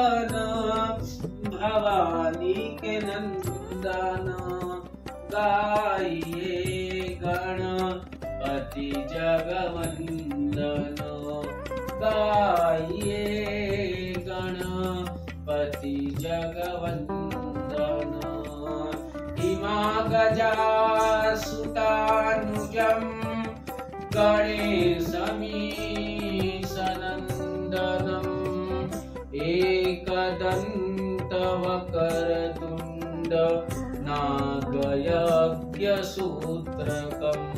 भवानी के नंदन गाइए गणपति जगवंदन गाइए गणपति जगवंदन हिमागजासुतानुजं गणेशमीशनन्दनम् एकदन्तवकरतुण्ड नागयज्ञसूत्रकम्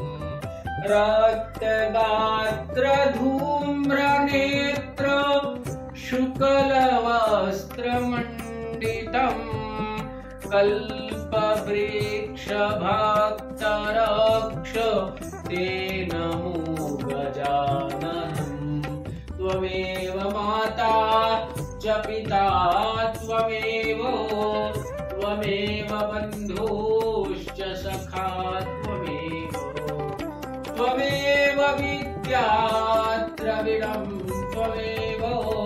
रक्तगात्रधूम्रनेत्र शुक्लवस्त्रमण्डितम् कल्पवृक्षभक्तरक्ष ते नमो गजाननम् त्वमेव माता च पिता त्वमेव बन्धुश्च सखा त्वमेव विद्या द्रविणं त्वमेव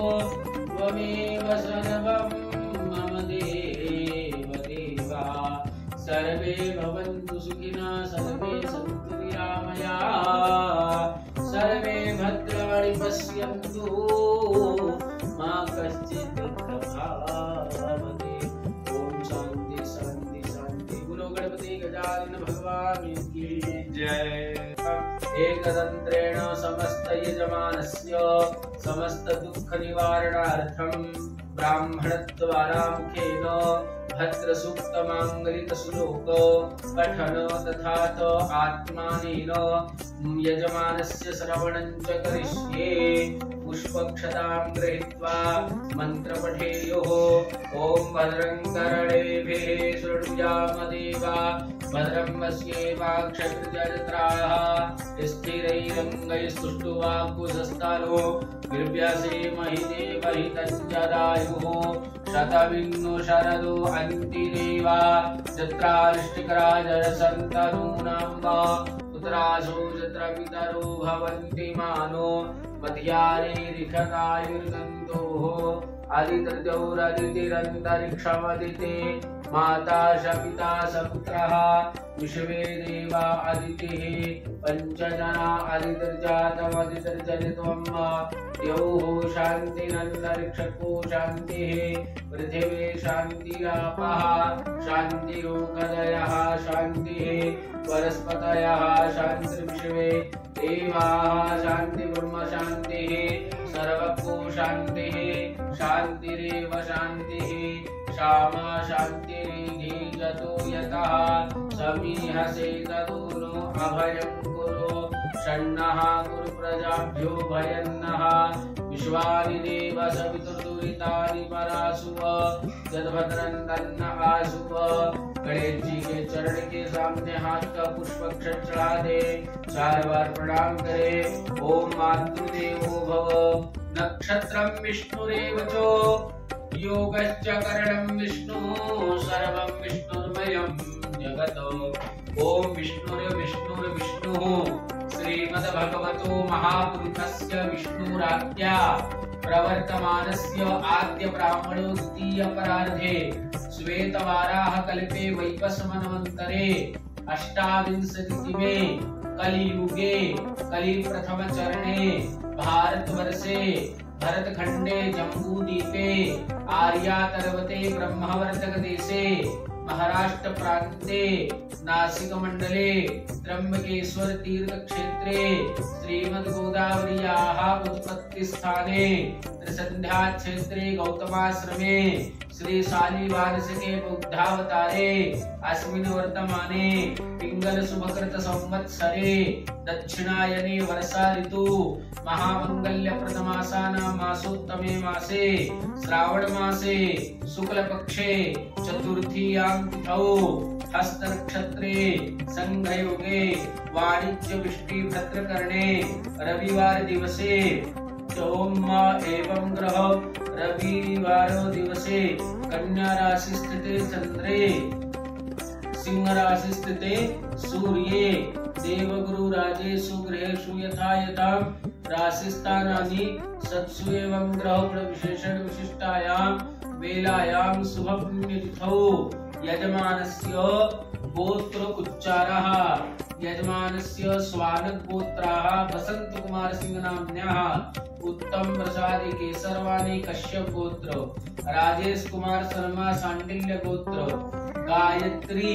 सर्वं मम देव देवा सर्वे भवन्तु सुखिनः सर्वे सन्तु निरामयाः सर्वे भद्राणि पश्यन्तु मा कश्चित् दुःखभाग् ओम शांति शांति शांति। गुरु गणपति गजानन भगवान की जय। एकदंत्रेण समस्त यजमानस्य समस्त दुःख निवारणार्थं ब्राह्मणद्वारा मुखेन भद्र सूक्त मांगलिक श्लोक पठन तथा च आत्मानेन यजमानस्य श्रवणं च करिष्ये। पुष्पक्षतां गृहीत्वा मंत्र पठेयुः। ओम भद्रं कर्णेभिः शृणुयाम देवा भद्रं पश्येमाक्षभिर्यजत्राः स्थिरैरङ्गैस्तुष्टुवाक्कुशस्तानो गिर्व्यासेमहि देवहितञ्जदायुः शतमिन्नु शरदो अन्तिदेवा जत्रारिष्टिकराजरसन्तनूनां वा पुत्रासो यत्र पितरो भवन्ति मानो मध्यारेरिषदायुर्गन्तोः आदित्यौरदितिरन्तरिक्षमदिते माता च पिता स पुत्रः विश्वे देवा अदितिः पञ्चजना अदितिर्जातमदितिर्जनित्वं द्यौः शान्तिरन्तरिक्षको शान्तिः पृथिवी शान्तिरापः शान्तिरोगदयः शान्तिः वनस्पतयः शान्तिर्विश्वे देवाः शान्तिर्ब्रह्म शान्तिः सर्वको शान्तिः शान्तिरेव शान्तिः श्यामा शान्तिरिधि जतो यतः समीहसे तदूनो अभयं कुरु षण्णः कुरु प्रजाभ्यो भयन्नः विश्वानि देव सवितुर्दुरितानि परासुव यद्भद्रं तन्न आसुव। गणेश जी के चरण के सामने हाथ का पुष्प चढ़ा दे, 4 बार प्रणाम करे। ओम मातृदेवो भव नक्षत्रं विष्णुरेव च योगश्च करणं विष्णु सर्वं विष्णुर्मयं जगत्। ओम विष्णुर्विष्णुर्विष्णुः श्रीमद्भगवतो महापुरुषस्य विष्णुराज्ञा प्रवर्तमानस्य आद्य ब्राह्मणो द्वितीय परार्धे श्वेतवाराह कल्पे वैवस्वतमन्वन्तरे अष्टाविंशतितमे कलियुगे कलि प्रथम चरणे भारतवर्षे भरतखंडे जम्बूद्वीपे आर्यातर्वते ब्रह्मवर्तक देशे महाराष्ट्र प्रांते नासिक मंडले त्र्यंबकेश्वर तीर्थ क्षेत्रे श्रीमद् गोदावरीयाः उत्पत्ति स्थाने त्रिसंध्या क्षेत्रे गौतमाश्रमे श्री शालिवार्षिके बुद्धावतारे अस्मिन् वर्तमाने पिंगल शुभकृत संवत्सरे दक्षिणायने वर्षा ऋतु महामंगल्य प्रथमासानां मासोत्तमे मासे श्रावण मासे शुक्ल पक्षे चतुर्थीयां तिथौ हस्त नक्षत्रे संघयोगे वाणिज्य विष्टि भद्रकर्णे रविवार दिवसे सोम एवं ग्रह रविवार दिवसे कन्या राशि स्थिते चंद्रे सिंह राशि स्थिते सूर्ये देवगुरु राजेषु गृहेषु यथा यथा राशिस्थानानि सत्सु एवं ग्रह विशेषण विशिष्टायां वेलायां शुभ पुण्यतिथौ यजमानस्य गोत्र उच्चारः यजमानस्य स्वानक गोत्राः वसंत कुमार सिंह नाम्न्याः उत्तम प्रसाद केसरवाणी कश्यप गोत्र राजेश कुमार शर्मा सांडिल्य गोत्र गायत्री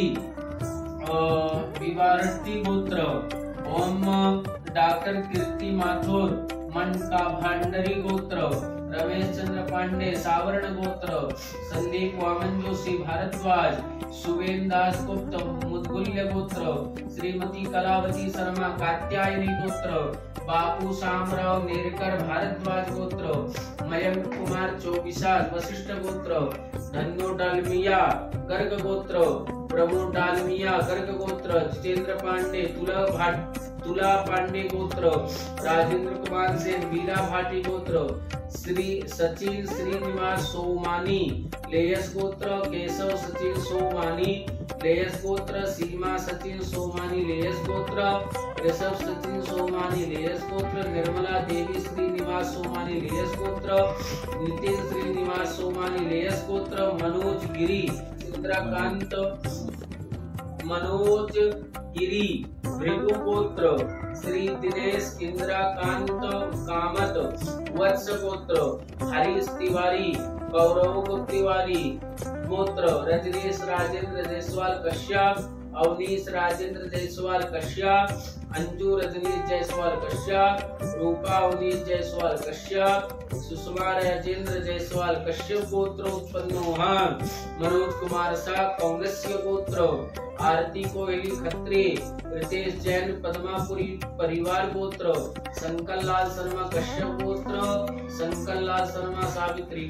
विवारती गोत्र ओम डॉक्टर कीर्ति माथुर मनका भांडरी गोत्र रमेश चंद्र पांडे सावर्ण गोत्र संदीप वामन जोशी भारद्वाज सुवेन दास गुप्त मुदगुल्य गोत्र श्रीमती कलावती शर्मा कात्यायनी गोत्र बापू शामराव नेरकर भारद्वाज गोत्र मयंक कुमार चौबिसाल वशिष्ठ गोत्र धन्नो डालमिया गर्ग गोत्र प्रभु डालमिया गर्ग गोत्र जितेंद्र पांडे तुला पांडे गोत्र राजेंद्र कुमार सेन मीरा भाटी गोत्र श्री सचिन श्रीनिवास सोमानी लेयस गोत्र केशव सचिन सोमानी लेयस गोत्र सीमा सचिन सोमानी लेयस गोत्र ऋषभ सचिन सोमानी लेयस गोत्र निर्मला देवी श्रीनिवास सोमानी लेयस गोत्र नितिन श्रीनिवास सोमानी लेयस गोत्र मनोज गिरी इंद्रकांत मनोज गिरी भृगु गोत्र श्री दिनेश इंद्रकांत कामत वत्स गोत्र हरीश तिवारी गौरव तिवारी गोत्र रजनीश राजेंद्र जायसवाल कश्यप अवनीश राजेंद्र जायसवाल कश्यप अंजू रजनीश जायसवाल कश्यप रूपा अवनीश जायसवाल कश्यप सुषमा राजेंद्र जायसवाल कश्यप गोत्र उत्पन्नो मनोज कुमार शाह कांग्रेस गोत्र आरती कोहली खत्री रितेश जैन पद्मापुरी परिवार गोत्र शंकर लाल शर्मा कश्यप गोत्र शंकर लाल शर्मा सावित्री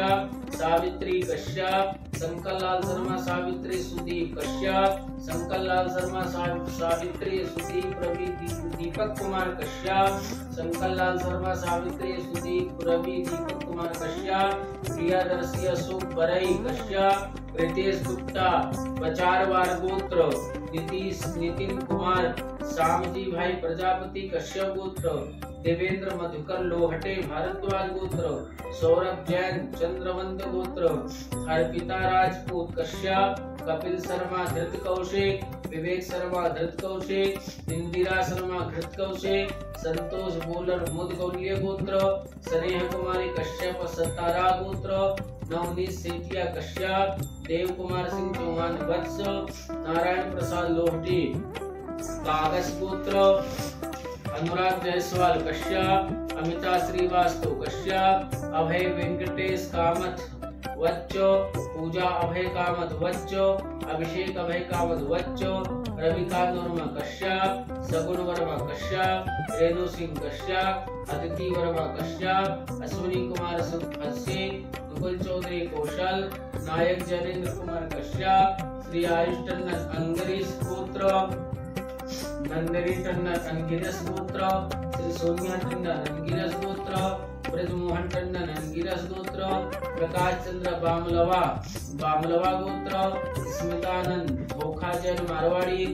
कश्यप शंकर लाल शर्मा सावित्री सुदीप कश्यप शंकर लाल शर्मा सावित्री सुदीप रवि दीपक कुमार कश्यप शंकर लाल शर्मा सावित्री सुदीप रवि दीपक कुमार कश्यप प्रियदर्शी अशोक बरई कश्यप रितेश गुप्ता बचारवार गोत्र नितिन कुमार श्यामजी भाई प्रजापति कश्यप गोत्र देवेंद्र मधुकर लोहटे भारद्वाज गोत्र सौरभ जैन चंद्रवंत गोत्र अर्पिता राजपूत कश्यप कपिल शर्मा धृत कौशिक विवेक शर्मा धृत कौशिक इंदिरा शर्मा धृत कौशिक संतोष बोलर मुदगौल्य गोत्र स्नेह कुमारी कश्यप सतारा गोत्र नवनीत सेठिया कश्यप देव कुमार सिंह चौहान वत्स नारायण प्रसाद लोहटी कागज गोत्र अनुराग जायसवाल कश्यप अमिता श्रीवास्तव कश्यप अभय वेंकटेश कामत वच्च पूजा अभय कामत वच्च अभिषेक अभय कामत वच्च रविकांत वर्मा कश्यप सगुण वर्मा कश्यप रेणु सिंह कश्यप अदिति वर्मा कश्यप अश्विनी कुमार हस्सी मुकुल चौधरी कौशल नायक जनेन्द्र कुमार कश्यप श्री आयुष टंडन अंगरीश गोत्र नंदरी टंडन अंगिरस गोत्र श्री सोनिया टंडन अंगिरस गोत्र ब्रजमोहन टंडन अंगिरस गोत्र प्रकाश चंद्र बामलवा गोत्र स्मितानंद भोखा जैन मारवाड़ी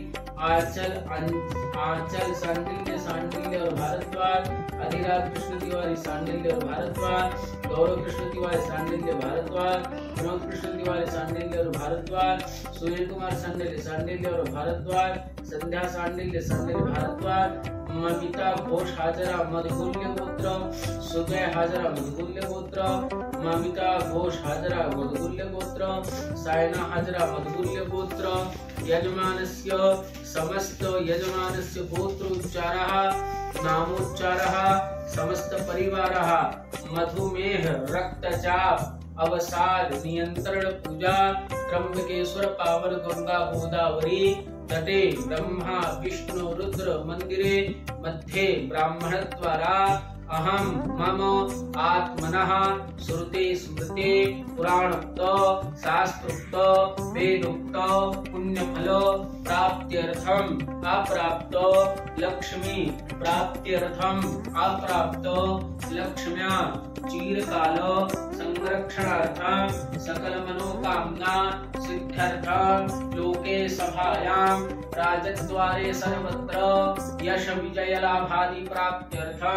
आंचल सांडिल्य और भारद्वाज अधिराज कृष्ण तिवारी सांडिल्य और भारद्वाज गौरव कृष्ण तिवारी सांडिल्य भारद्वाज विनोद कृष्ण तिवारी सांडिल्य और भारद्वाज सुनील कुमार सांडिल्य और भारद्वाज संध्या सांडिल्य भारद्वाज ममिता घोष हाजरा मधुगुल्य गोत्र सुजय हाजरा मधुगुल्य गोत्र ममिता घोष हाजरा मधुगुल्य गोत्र सायना हाजरा मधुगुल्य गोत्र यजमानस्य समस्त यजमानस्य गोत्रोच्चारः नामोच्चारः समस्त परिवारः मधुमेह रक्तचाप अवसाद नियंत्रण पूजा त्र्यंबकेश्वर पावन गंगा गोदावरी तटे ब्रह्मा विष्णु रुद्र मंदिरे मध्ये ब्राह्मणद्वारा अहम मम आत्मनः श्रुते स्मृते पुराणोक्त शास्त्रोक्त वेदोक्त पुण्यफल प्राप्त्यर्थम अप्राप्त लक्ष्मी प्राप्त्यर्थम अप्राप्त लक्ष्म्या चिरकाल संरक्षणार्थम सकल मनोकामना सिद्ध्यर्थम लोके सभायां राजद्वारे सर्वत्र यश विजय लाभादि प्राप्त्यर्थम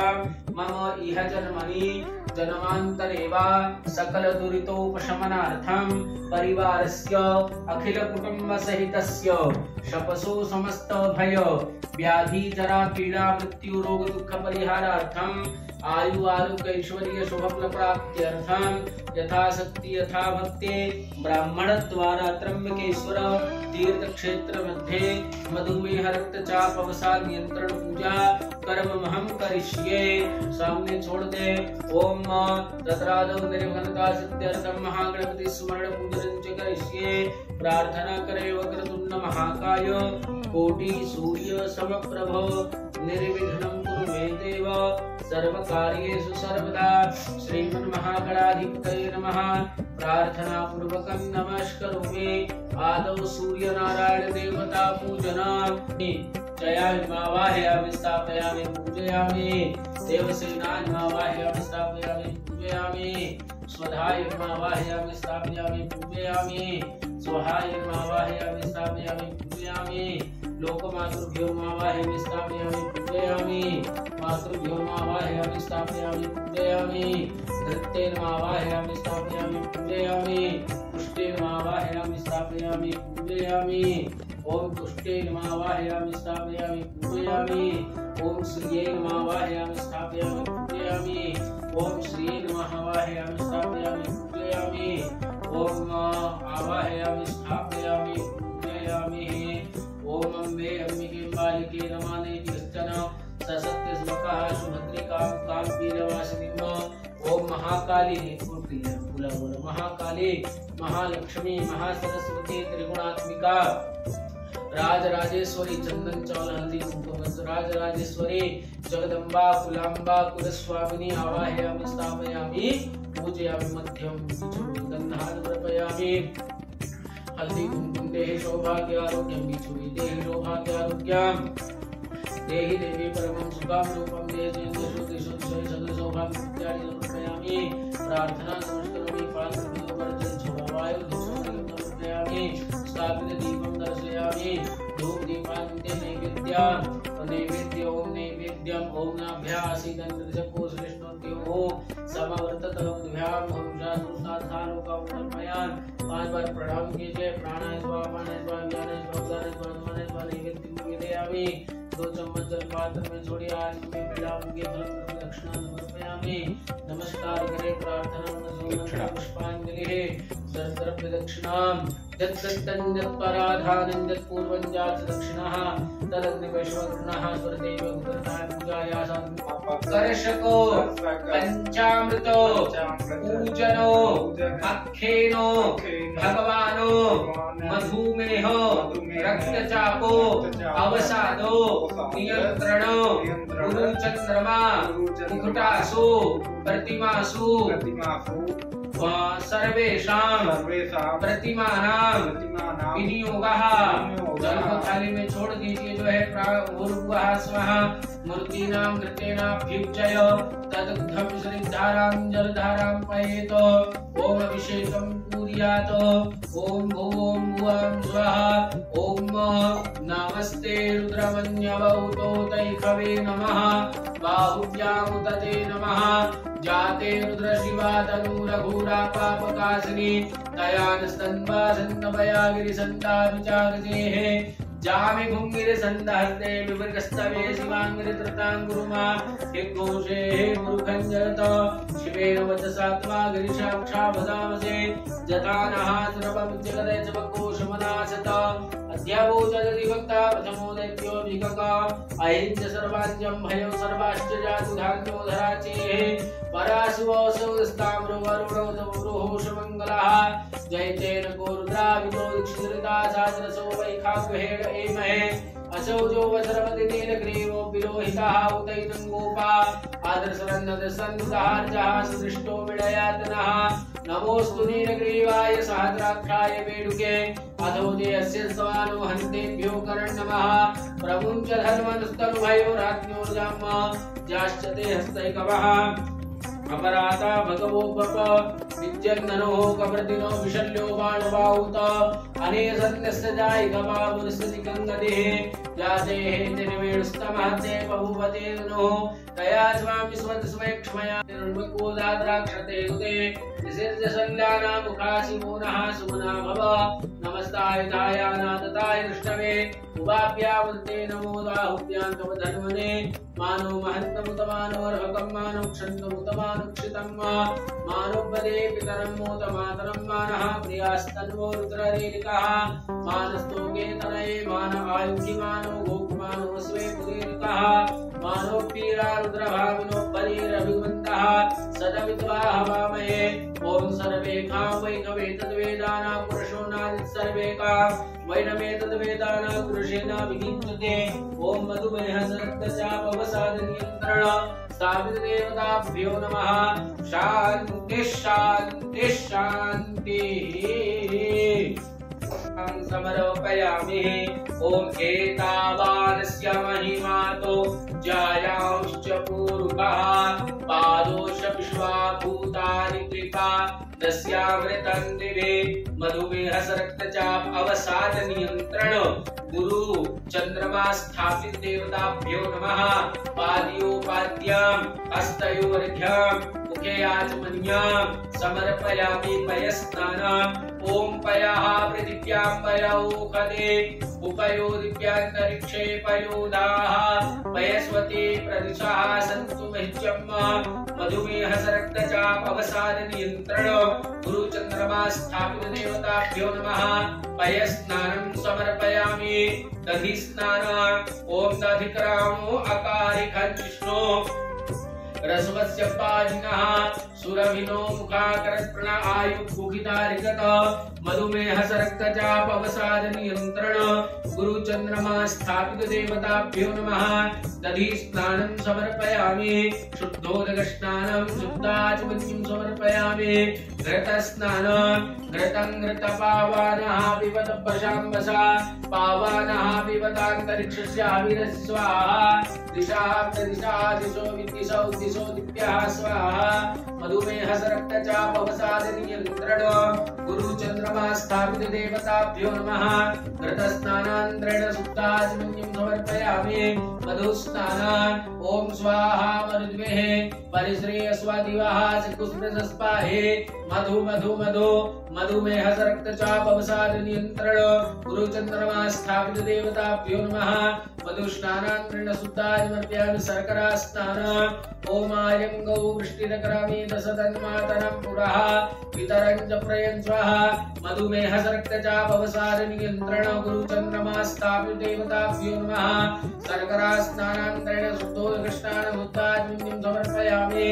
मम इह जन्मनि जन्मान्तरे वा सकल दुरितोपशमनार्थं परिवारस्य अखिल कुटुंब सहितस्य शपसो समस्त भय व्याधि जरा पीड़ा मृत्यु रोग दुख परिहारार्थं आयु आरोग्य ऐश्वर्य शुभ फल प्राप्त्यर्थं यथाशक्ति यथा भक्ति ब्राह्मण द्वारा त्र्यंबकेश्वर तीर्थ क्षेत्र मध्ये मधुमेह रक्तचाप अवसाद नियंत्रण पूजा कर्म महम करिष्ये। सामने छोड़ दे। ओम तत्रादौ निर्विघ्नता सिद्ध्यर्थं महागणपति स्मरण पूजन च करिष्ये। प्रार्थना करे वक्रतुंड महाकाय कोटि सूर्य समप्रभ निर्विघ्नं कुरु मे देव सर्वकार्येषु सर्वदा। श्रीमन्महागणाधिपतये नमः। प्रार्थना पूर्वकं नमस्करोमि। आदौ सूर्य नारायण देवता पूजना जयामिमावाहयामि स्थापयामि पूजयामि। देवसेनामिमावाहयामि स्थापयामि पूजयामि। स्वधायमिमावाहयामि स्थापयामि पूजयामि। स्वहायमिमावाहयामि स्थापयामि पूजयामि। लोकमातृभ्योमावाहयामि स्थापयामि पूजयामि। मातृभ्योमावाहयामि स्थापयामि पूजयामि। नृत्येनमावाहयामि स्थापयामि पूजयामि। पुष्टेनमावाहयामि स्थापयामि पूजयामि। ओम तुष्टेनमावाहयामि स्थापयामि पूजयामि। ओम श्रियेनमावाहयामि स्थापयामि पूजयामि। ओम श्रियेनमावाहयामि स्थापयामि पूजयामि। ओम आवाहयामि स्थापयामि पूजयामि। ओम अम्बे अम्बिके बालिके नमामि कश्चन ससत्य स्वकः सुभद्रिकां कामवीरवासिनीं। ओम महाकाली महाकाली महालक्ष्मी महासरस्वती त्रिगुणात्मिका राजराजेश्वरी चंदन चौल हल्दी कुमकुम राजराजेश्वरी जगदम्बा कुलाम्बा कुलस्वामिनी आवाहयामि स्थापयामि पूजयामि। मध्यम गन्धान् अर्पयामि। हल्दी कुमकुम देहि सौभाग्य आरोग्यं बिछुरि देहि सौभाग्य आरोग्यं देहि देवी परमं सुखं रूपं देहि शुद्धि शुद्धि सदा सौभाग्य इत्यादि समर्पयामि। प्रार्थना नमस्करोमि। पात्रवर्जन छोड़वायु समर्पयामि। स्थापित दीपं दर्शयामि। धूप दीपान्ते नैवेद्य ओम नैवेद्यम ओम नाभ्यासीदन्त्रजपो श्रेष्ठोद्यो समवर्ततमभ्याम ओम शास्त्रसाधालोका समर्पयामि। 5 बार प्रणाम कीजिए। प्राणाय स्वाहा प्राणाय स्वाहा ज्ञानाय स्वाहा उदानाय स्वाहा समानाय स्वाहा नैवेद्यं निवेदयामि। 2 चम्मच जल पात्र में छोड़िए। आज में पीड़ाओंगे फल दक्षिणा समर्पयामि। नमस्कार करें। प्रार्थना पुष्पांजलि है। सर्वत्र दक्षिणां यत्तन् यत्पराधानं यत्पूर्वं जात दक्षिणः तदग्निवैश्वगुणः स्वरदेव गुरुनाय पूजायासं कर्षको पंचामृतो पूजनो अखेनो भगवानो मधुमेहो रक्तचापो अवसादो नियंत्रणो गुरुचंद्रमा मुकुटासु प्रतिमासु सर्वेषां प्रतिमानां विनियोगः। जल को थाली में छोड़ दीजिए। जो है भूर्भुवः स्वः मूर्तीनां कृतेनाभ्युज्जय तदग्धं श्रीधारां जलधारां पयेत। ओम अभिषेकं कुर्यात्। ओम भूं भुवं स्वः। ओम नमस्ते रुद्रमन्यवौतो तैखवे नमः। बाहुव्यामुदते नमः। जाते रुद्र शिवा तनु रघुरा पापकाशिनी दयान स्तंभा संतभया गिरिसंता विचारजेः। जामि भुंगिर संदहस्ते विवृगस्तवे शिवांगिर त्रतांगुरुमा हिघोषे गुरुखंजरत शिवेन वचसात्मा गिरिशाक्षा भदामसे जतानः सर्वं जगदे च वकोशमनासत अध्यावोचदति वक्ता प्रथमो दैत्यो विकका अहिंस सर्वाज्यं भयो सर्वाश्च जातु धान्यो धराचेः पराशुवसुस्ताम्रो वरुणो तवरुहोषमङ्गलः जयतेन गोरुद्रावितो दीक्षितृता साजरसो वैखाग्रहेण एमहे असौजो वज्रपति नीलग्रीवो विलोहितः उदैतं गोपा आदर्शरन्नदसन्नुतहार्जः सुदृष्टो विडयातनः नमोऽस्तु नीलग्रीवाय सहस्राक्षाय वेणुके अधोजयस्य स्वानो हन्तेभ्यो करन्नमः प्रमुञ्च धर्मनुस्तनुभयोराज्ञोर्जाम जाश्च ते हस्तैकवः अपराता भगवो बप उज्जन्ननो कवर्दिनो विशल्यो बाणवाहुत अनेसन्यस्य जायिकमामुनिस्तिकङ्गदे जाते निर्वेणुस्तमहते बहुपते नो तया स्वामि स्वतस्मै क्षमया निर्मकोदाद्राक्षते उदे निसिद्ध संज्ञाना मुखासि मोनः सुमना भव नमस्ताय दायानादताय कृष्णवे उपाभ्यावन्ते नमो दाहुभ्यान्तमधन्वने मानो महन्तमुतमानोर्हकं मानो क्षन्तमुतमानुक्षितं मानोपदे पितरं मोदमातरं मानः प्रियास्तन्वो रुद्ररेरिकः मानस्तोके तनये मान आयुधि मानो गोकुमानो स्वे पुरीरिकः मानो पीरा रुद्रभाविनो बलिरभिवन्तः सदविद्वा हवामहे ओम सर्वेकां वैनवे तद्वेदाना पुरुषो नादित् सर्वेकां वैनवे तद्वेदाना पुरुषेण विनित्यते ओम मधुमेह रक्तचापवसादनियन्त्रण स्थापित देवताभ्यो नमः शान्ति शान्ति शान्तिः समर्पयामि ओम एतावानस्य महिमातो जायांश्च पूर्वः पादोश विश्वाभूतानि कृपा दस्यामृतं दिवे मधुमेह रक्तचाप अवसाद नियंत्रण गुरु चंद्रमा स्थापित देवताभ्यो नमः पाद्योपाद्यां हस्तयोर्घ्यां मुखे आचमन्यां समर्पयामि पयस्नानाम् ओम पयः पृथिव्यां पयोखदे उपयोदिव्यान्तरिक्षे पयोदाः पयस्वती प्रदिशः सन्तु मह्यम् मधुमेह रक्तचाप अवसाद नियंत्रण गुरु चंद्रमा स्थापित देवताभ्यो नमः पयस्नानं समर्पयामि दधि स्नानं ओम दधिकरामो अकारिकं विष्णु रसवस्य पाजिनः सुरभिनो मुखाकरत्प्रण आयुर्भुगितारिगत मधुमेह रक्तचाप अवसाद नियंत्रण गुरु चंद्रमा स्थापित देवताभ्यो नमः दधि स्नानं समर्पयामि शुद्धोदक स्नानं शुद्धाचमन्यं समर्पयामि घृत स्नानं घृतं घृतपावानः पिबत प्रशाम्बसा पावानः पिबतान्तरिक्षस्य हविरस्य स्वाहा दिशा प्रदिशा दिशो विदिशो दिशो दिव्यः स्वाहा मधुमेह रक्तचाप अवसाद नियंत्रण गुरु चंद्रमा स्थापित देवताभ्यो नमः घृत स्नानान्तरेण शुद्धाचमन्यं समर्पयामि मधु स्नानं ओम स्वाहा मरुद्वेः परिश्रेय स्वादिवाः चकुस्मृतस्पाहे मधु मधु मधु मधुमेह रक्तचाप अवसाद नियंत्रण गुरु चंद्रमा स्थापित देवताभ्यो नमः मधु स्नानान्तरेण शुद्धाचमर्पयामि शर्करा स्नानं ओम आयं गौ वृष्टिरकरामि दशतन्मातरं पुरः पितरं च प्रयं स्वाहा मधुमेह रक्तचाप अवसाद नियंत्रण गुरु चंद्रमा स्थापित देवताभ्यो नमः शर्करा स्नानान्तरेण शुद्धोदक स्नानं शुद्धाचमन्यं समर्पयामि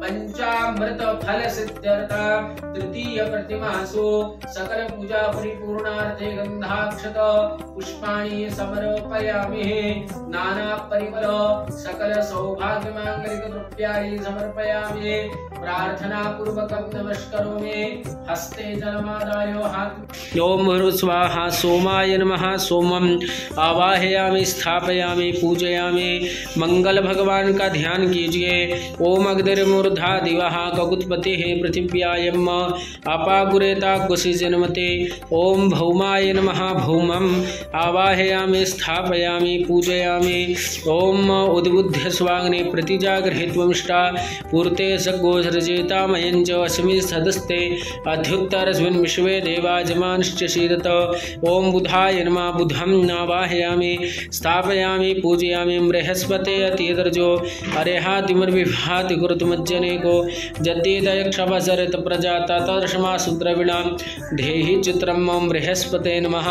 पंचामृत फल सिद्ध्यर्थं तृतीय प्रतिमासु सकल पूजा परिपूर्णार्थे गंधाक्षत पुष्पाणि समर्पयामि नाना परिमल सकल सौभाग्य मांगलिक द्रव्याणि समर्पयामि प्रार्थना पूर्वकं नमस्करोमि हस्ते जलमादाय हाथ ओम स्वाहा सोमाय नमः सोमं आवाहयामि स्थापयामि पूजयामि मंगल भगवान का ध्यान कीजिए ओम अग्निर्मूर्धा दिवः ककुत्पतिः पृथिव्यायम् अपागुरेताग्वसि जन्मते ओम भौमाय नमः भौमम् आवाहयामि स्थापयामि पूजयामि ओम उद्बुद्ध्य स्वाग्ने प्रतिजागृहीत्वमिष्टा पूर्ते सद्गोसृजेतामयं च अस्मि सदस्ते अध्युत्तरस्मिन् विश्वे देवाजमानश्च शीरत ओम बुधाय नमः बुधं आवाहयामि स्थापयामि पूजयामि बृहस्पते अतिदर्जो अरेहातिमर्विभाति कुरुतमज्जनेको जद्येदयक्षवसरत प्रजाता तदर्शमा सुद्रविणां धेहि चित्रं मम बृहस्पते नमः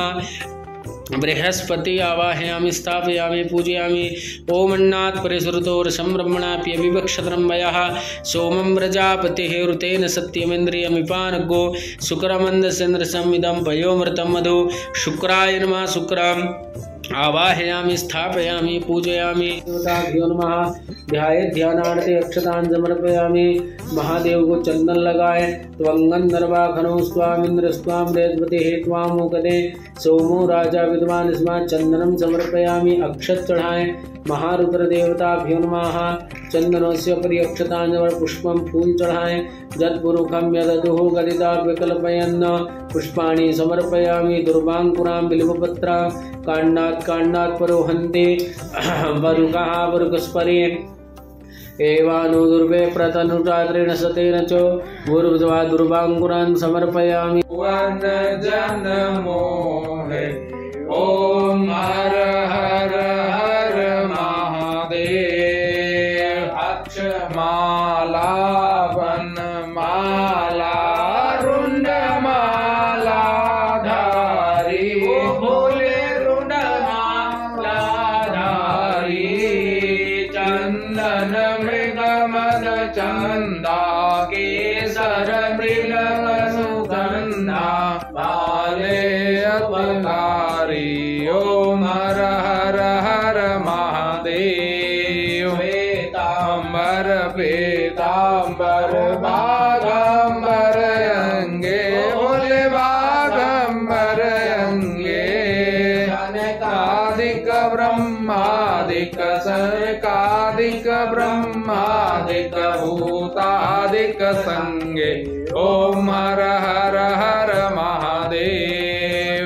बृहस्पति आवाहयामि स्थापयामि पूजयामि ओम अन्नात् परिसृतोर्षं ब्रह्मणाप्यविवक्षत्रम्बयः सोमं प्रजापतिः ऋतेन सत्यमिन्द्रियमिपानगो शुक्रमन्दसेन्द्रसंविदं पयोमृतं मधु शुक्राय नमः शुक्रम् आवाहयामि स्थापयामि पूजयामि देवताभ्यो नमः ध्याये ध्यानार्थे अक्षतान् समर्पयामि महादेव को चंदन लगाए त्वंगन नर्वाखनो स्वामिंद्र स्वाम बृहस्पतिः त्वामुकदे सोमो राजा विद्वान स्मा चंदनम समर्पयामि अक्षत चढ़ाए महारुद्र देवताभ्यो नमः चंदनस्य परियक्षतांजवर पुष्पम फूल चढ़ाएं। जत्पुरुखम यददुः गदिता विकल्पयन्न पुष्पाणि समर्पयामि। दुर्वांकुरां बिल्वपत्रां काण्डात् परोहन्ते वरुकः वरुकस्परे एवानु दुर्वे प्रतनुचात्रेण सतेन च गुरुद्वा दुर्वांकुरान् समर्पयामि। वन जन मोहे ओम हर हर हर महादेव। अक्षमाला वनमाला रुंडमाला धारी भोले रुंडमाला धारी। चंदन मृगमद चंदा केसर मृग सुगंधा बाले अवतारी। ओम हर हर हर महादेव। श्वेतांबर पीतांबर बागंबर अंगे भोले बागंबर अंगे। सनकादिक ब्रह्मादिक सनकादिक ब्रह्मादिक भूतादिक संगे। ओम हर हर हर महादेव।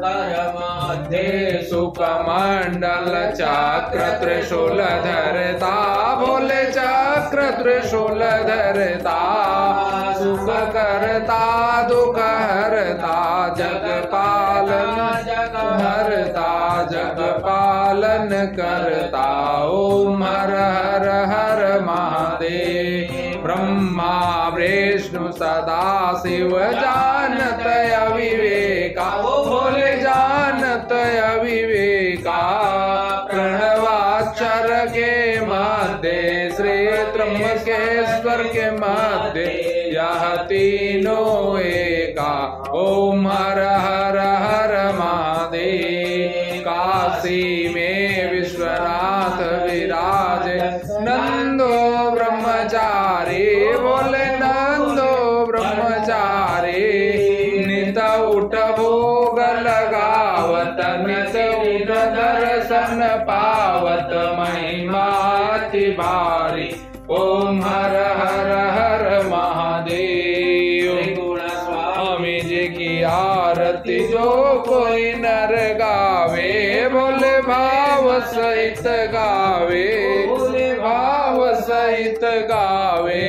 मध्य सुकमंडल चक्र त्रिशूल धरता भोले चक्र त्रिशूल धरता। सुख करता दुख हरता जग पालन हरता जग पालन करता। ओम हर हर हर महादेव। ब्रह्मा विष्णु सदा शिव जानत अविवेका भोले जानत अविवेका। प्रणवाक्षर के मध्य श्री त्र्यंबकेश्वर के मध्य यह तीनों एका। ओम हर हर हर महादेव। काशी में विश्वनाथ विराजे नंदो ब्रह्मचारी बोले नंदो ब्रह्मचारी। नित उठ भोग लगावत नित उठ दर्शन पावत महिमाति भारी। ओम हर हर हर महादेव। स्वामी जी की आरती जो कोई नर गावे बोले भाव सहित गावे बोले भाव सहित गावे।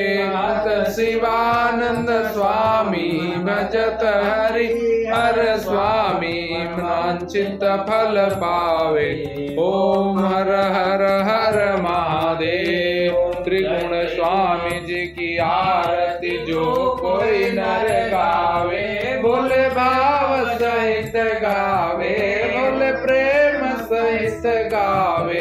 शिवानंद स्वामी भजत हरि हर स्वामी वांछित फल पावे। ओम हर हर हर महादेव। त्रिगुण स्वामी जी की आरती जो कोई नर गावे बोले भाव सहित गावे बोले प्रेम सहित गावे।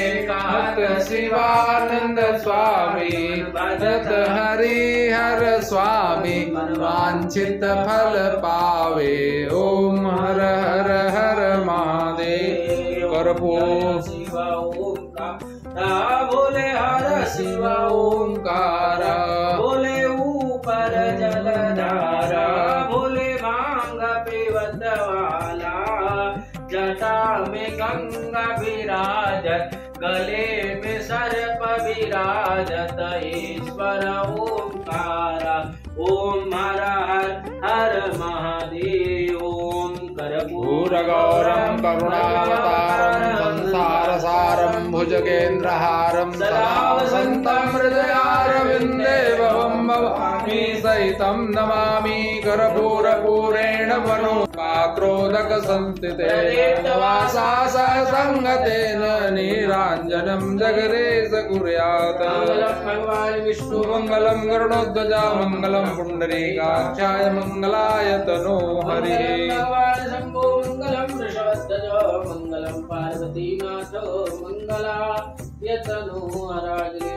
शिवानंद स्वामी भजत हरि हर स्वामी वांछित फल पावे। ओम हर हर हर महादेव। कर्पूर शिव ओंकार बोले हर शिव ओंकार बोले ऊपर जलधारा भोले भांग पीवत वाला। जटा में गंगा विराजत गले में सर्प विराजत ईश्वर ओंकार। ओम हर हर हर महादेव। ओम कर्पूर गौरम करुणावतारम संसार सारम भुजगेन्द्रहारम सदा वसन्तं हृदयारविन्दे भवं भवानी सहितं नमामि। कर्पूरपूरेण मनो क्रोधक संस्थिते वासा संगतेन नीराञ्जनं जगरेश कुर्यात्। भगवान् विष्णु मंगलम गरुड़ध्वजा मंगलम पुंडरीकाक्षाय मंगलाय तनो हरि। भगवान् शंभो मंगलम वृषभध्वज मंगलम पार्वतीनाथ मंगलाय तनो हराग्रे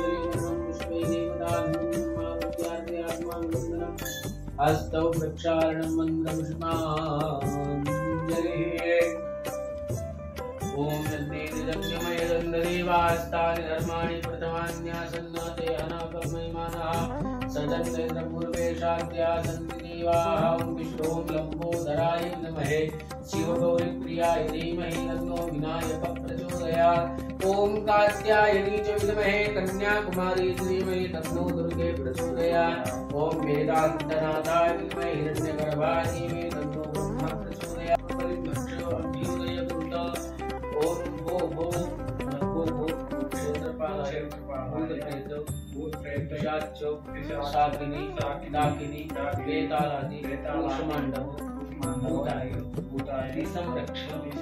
हस्तौ प्रक्षालनं मन्त्रं पुष्पाञ्जलिः। ओम नन्देन्द्रजग्नमय दण्डदेवास्तानि धर्माणि प्रथमान्यासन्नते अनाकर्मैमानः सदन्तेन्द्रपूर्वेशाद्या सन्ति देवाः। ओम विष्णों लम्बोदराय नमः। शिवगौरीप्रियाय धीमहि तन्नो विनायकः प्रचोदयात्। ओम कात्यायनी च विद्महे कन्याकुमारी धीमहि तन्नो दुर्गे प्रचोदयात्। ओम वेदान्तनाथाय विद्महे हिरण्यगर्भाय धीमहि तन्नो ब्रह्मा प्रचोदयात्। परिभक्षो अभ्युदय कुरुत। ओम भो भो क्षेत्रपालाय भूतप्रेतो पिशाचो शाकिनी डाकिनी वेतालादि कुष्माण्डव भूताय संरक्ष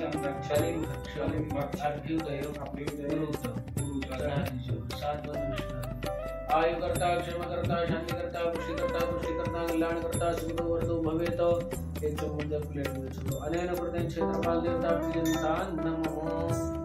अभ्युदय आयुकर्ता क्षमकर्ता शांतिकर्ता पुष्टिकर्ता पुष्टिकर्ता कल्याणकर्ता सुखदो वरदो भवेत। एक चमचा प्लेट में छोड़ो। अनेन कृतेन क्षेत्रपाल देवता नमः।